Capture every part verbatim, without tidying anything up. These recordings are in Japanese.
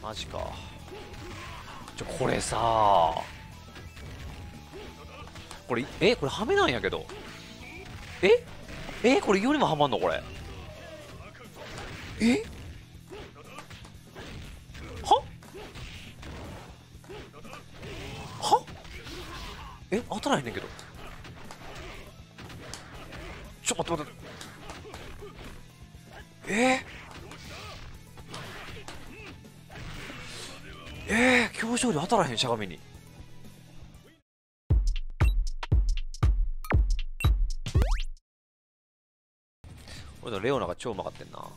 マジか。ちょこれさ、これえこれハメなんやけど、ええこれよりもハマんのこれ、えははえ当たらへんねんけど、ちょっと待って待ってえー、えー、表情量当たらへんしゃがみに。俺のレオナが超うまかってんな。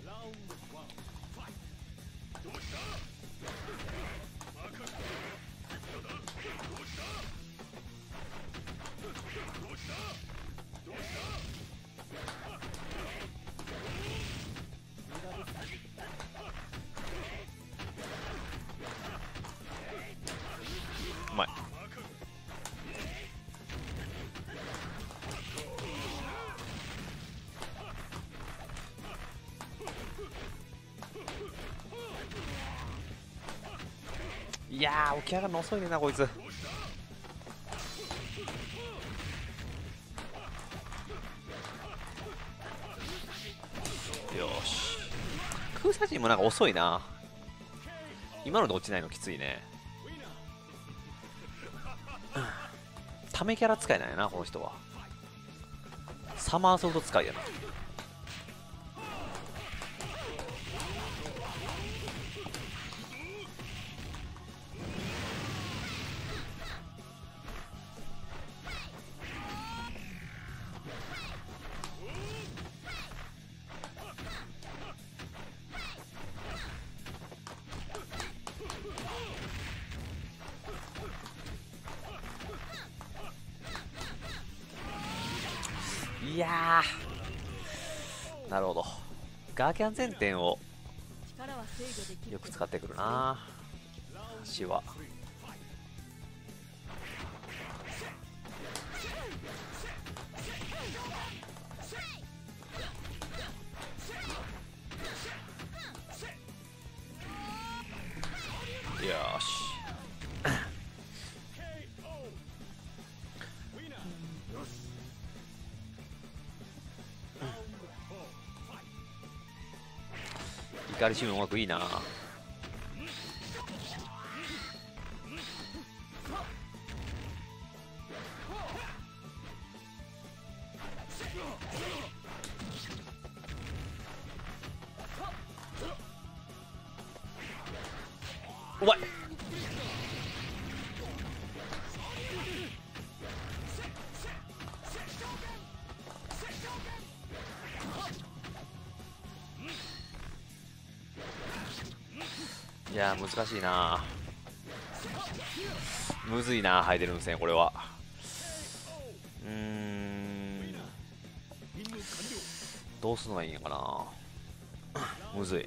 うまい。いやー起き上がるの遅いねんなこいつ。よし、空写真もなんか遅いな。今ので落ちないのきついね。ためキャラ使いなんやなこの人は。サマーソルト使いやな。いやーなるほど、ガーキャン前転をよく使ってくるなシは。よし怒りシーンうまくいいな。うまい。いやー難しいな、むずいな、ハイデルン戦これは。うーんどうするのがいいんかな、むずい。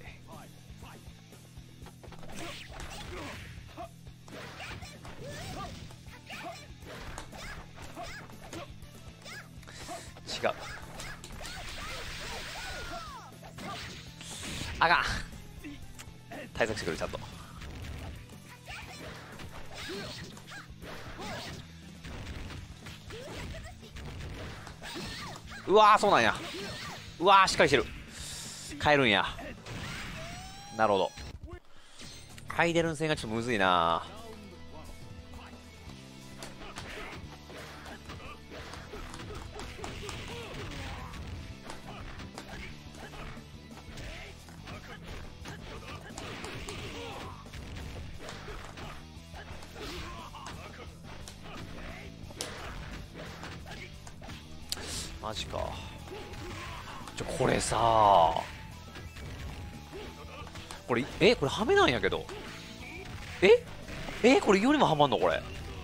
違う、あかん、対策してくれちゃんと。うわーそうなんや、うわーしっかりしてる、変えるんや。なるほど、ハイデルン戦がちょっとむずいな。マジか。ちょこれさ、これえこれハメなんやけど、ええこれよりもハマんのこれ、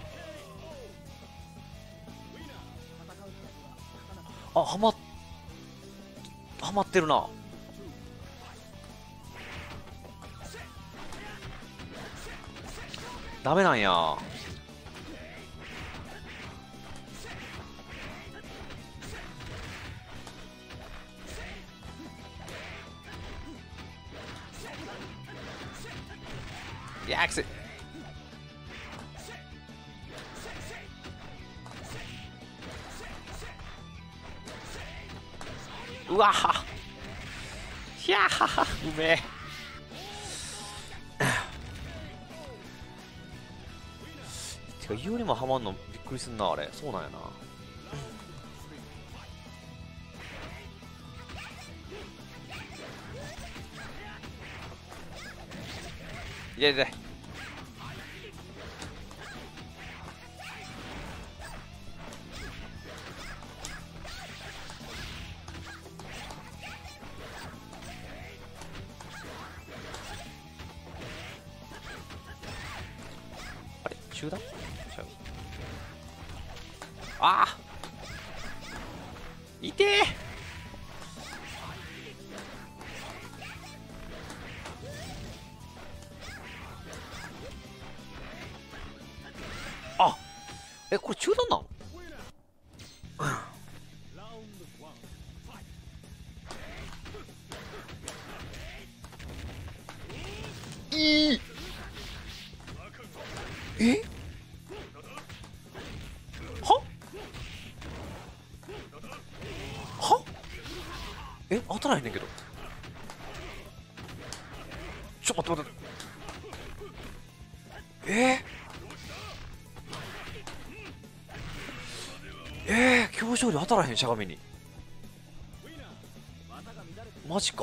あハマハマってるな。ダメなんや。 いやーきつい。うわはひゃーはは、うめえ。てかイオリもハマんのびっくりすんな。あれそうなんやな。いやいや、あれ中断ちゃう。ああいてえ。あえこれ中断なん。いいえははえ当たらへんねんけど。ちょっと待って待ってえー、えー、表情で当たらへん。しゃがみにマジか。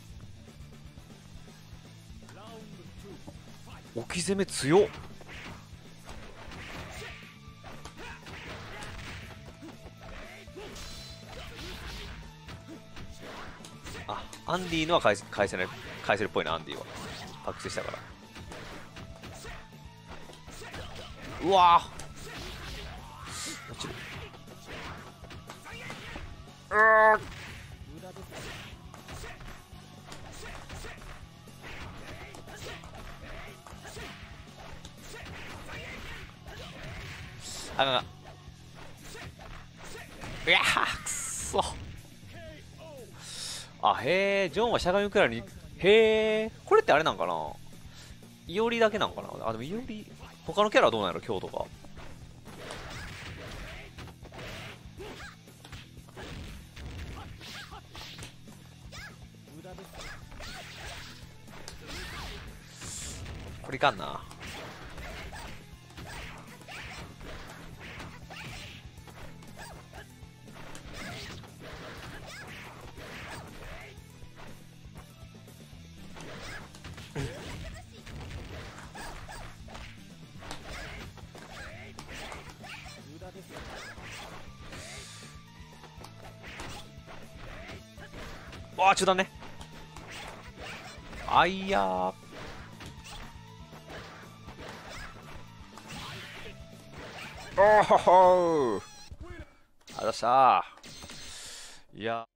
置き攻め強っ。あアンディのは返せ返せない返せるっぽいな。アンディはパックスしたから。うわー落ちる。うーあかんかん。いやーくっそ。あへえジョンはしゃがみくらいに。へえこれってあれなんかな。イオリだけなんかな。あでもイオリ他のキャラはどうなんやろ。今日とかこれいかんな。わあ中断ね。あいやーおーほほーあざしたー。いや